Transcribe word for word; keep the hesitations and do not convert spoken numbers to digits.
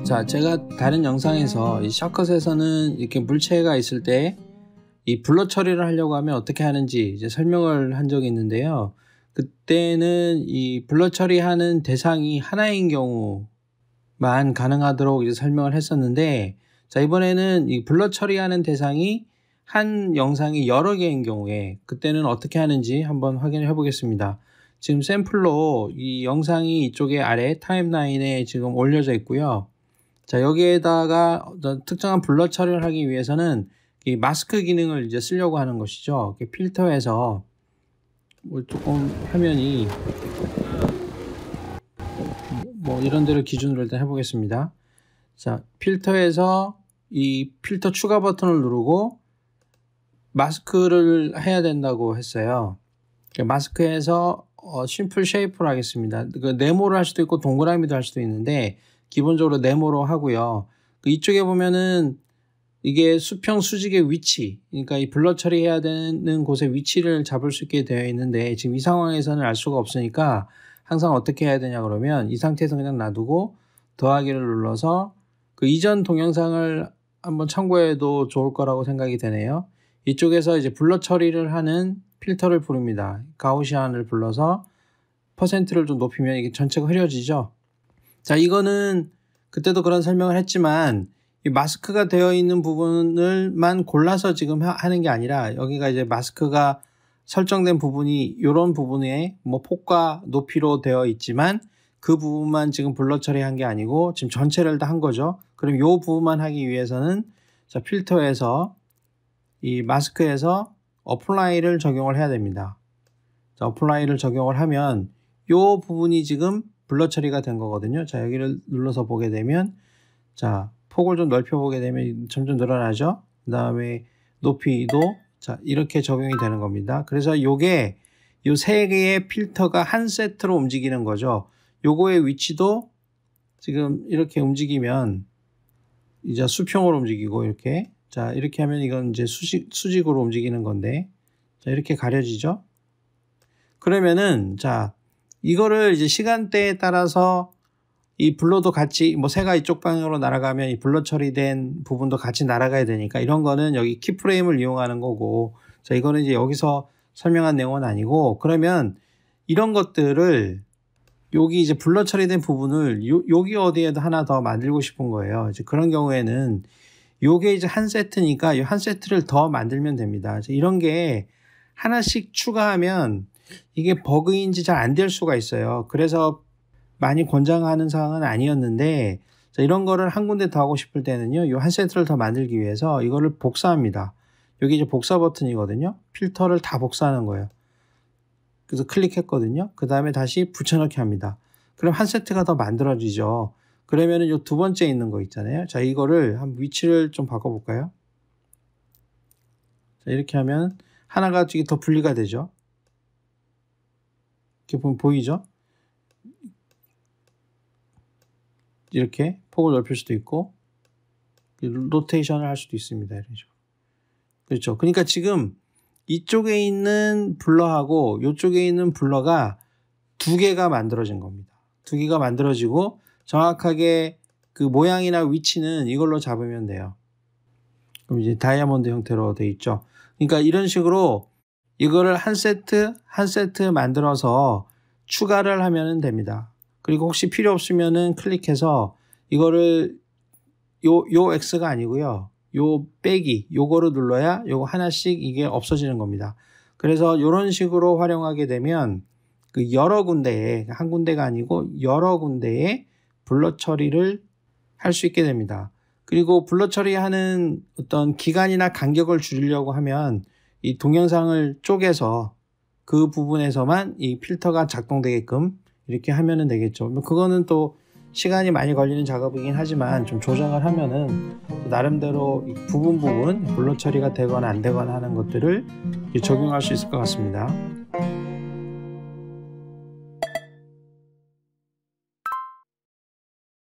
자, 제가 다른 영상에서 이 샤컷에서는 이렇게 물체가 있을 때 이 블러 처리를 하려고 하면 어떻게 하는지 이제 설명을 한 적이 있는데요. 그때는 이 블러 처리하는 대상이 하나인 경우만 가능하도록 이제 설명을 했었는데, 자, 이번에는 이 블러 처리하는 대상이 한 영상이 여러 개인 경우에 그때는 어떻게 하는지 한번 확인을 해 보겠습니다. 지금 샘플로 이 영상이 이쪽에 아래 타임라인에 지금 올려져 있고요. 자, 여기에다가 어떤 특정한 블러 처리를 하기 위해서는 이 마스크 기능을 이제 쓰려고 하는 것이죠. 필터에서 뭐 조금 화면이 뭐 이런 데를 기준으로 일단 해보겠습니다. 자, 필터에서 이 필터 추가 버튼을 누르고 마스크를 해야 된다고 했어요. 마스크에서 어, 심플 쉐이프로 하겠습니다. 그 네모로 할 수도 있고 동그라미도 할 수도 있는데 기본적으로 네모로 하고요. 그 이쪽에 보면은 이게 수평 수직의 위치, 그러니까 이 블러 처리해야 되는 곳의 위치를 잡을 수 있게 되어 있는데 지금 이 상황에서는 알 수가 없으니까 항상 어떻게 해야 되냐 그러면 이 상태에서 그냥 놔두고 더하기를 눌러서 그 이전 동영상을 한번 참고해도 좋을 거라고 생각이 되네요. 이쪽에서 이제 블러 처리를 하는 필터를 부릅니다. 가우시안을 불러서 퍼센트를 좀 높이면 이게 전체가 흐려지죠. 자, 이거는 그때도 그런 설명을 했지만 이 마스크가 되어 있는 부분을만 골라서 지금 하는 게 아니라 여기가 이제 마스크가 설정된 부분이 이런 부분에 뭐 폭과 높이로 되어 있지만 그 부분만 지금 블러 처리한 게 아니고 지금 전체를 다 한 거죠. 그럼 이 부분만 하기 위해서는 자, 필터에서 이 마스크에서 어플라이를 적용을 해야 됩니다. 자, 어플라이를 적용을 하면 이 부분이 지금 블러 처리가 된 거거든요. 자, 여기를 눌러서 보게 되면 자, 폭을 좀 넓혀 보게 되면 점점 늘어나죠. 그 다음에 높이도 자, 이렇게 적용이 되는 겁니다. 그래서 요게 요 세 개의 필터가 한 세트로 움직이는 거죠. 요거의 위치도 지금 이렇게 움직이면 이제 수평으로 움직이고 이렇게 자, 이렇게 하면 이건 이제 수직, 수직으로 움직이는 건데 자, 이렇게 가려지죠. 그러면은 자, 이거를 이제 시간대에 따라서 이 블러도 같이 뭐 새가 이쪽 방향으로 날아가면 이 블러 처리된 부분도 같이 날아가야 되니까 이런 거는 여기 키프레임을 이용하는 거고 자, 이거는 이제 여기서 설명한 내용은 아니고 그러면 이런 것들을 여기 이제 블러 처리된 부분을 요, 여기 어디에도 하나 더 만들고 싶은 거예요. 이제 그런 경우에는 요게 이제 한 세트니까 이 한 세트를 더 만들면 됩니다. 이런 게 하나씩 추가하면 이게 버그인지 잘 안 될 수가 있어요. 그래서 많이 권장하는 사항은 아니었는데 자, 이런 거를 한 군데 더 하고 싶을 때는요. 이 한 세트를 더 만들기 위해서 이거를 복사합니다. 여기 이제 복사 버튼이거든요. 필터를 다 복사하는 거예요. 그래서 클릭했거든요. 그 다음에 다시 붙여넣기 합니다. 그럼 한 세트가 더 만들어지죠. 그러면은 이 두 번째 있는 거 있잖아요. 자, 이거를 한 위치를 좀 바꿔볼까요? 자, 이렇게 하면 하나가 더 분리가 되죠. 이렇게 보면 보이죠? 이렇게 폭을 넓힐 수도 있고 로테이션을 할 수도 있습니다. 이런 식으로. 그렇죠. 그러니까 지금 이쪽에 있는 블러하고 이쪽에 있는 블러가 두 개가 만들어진 겁니다. 두 개가 만들어지고 정확하게 그 모양이나 위치는 이걸로 잡으면 돼요. 그럼 이제 다이아몬드 형태로 되어 있죠. 그러니까 이런 식으로 이거를 한 세트 한 세트 만들어서 추가를 하면 됩니다. 그리고 혹시 필요 없으면은 클릭해서 이거를 요, 요 X가 아니고요. 요 빼기, 요거를 눌러야 요거 하나씩 이게 없어지는 겁니다. 그래서 이런 식으로 활용하게 되면 그 여러 군데에, 한 군데가 아니고 여러 군데에 블러 처리를 할 수 있게 됩니다. 그리고 블러 처리하는 어떤 기간이나 간격을 줄이려고 하면 이 동영상을 쪼개서 그 부분에서만 이 필터가 작동되게끔 이렇게 하면은 되겠죠. 그거는 또 시간이 많이 걸리는 작업이긴 하지만 좀 조정을 하면은 나름대로 부분 부분 블러 처리가 되거나 안 되거나 하는 것들을 적용할 수 있을 것 같습니다.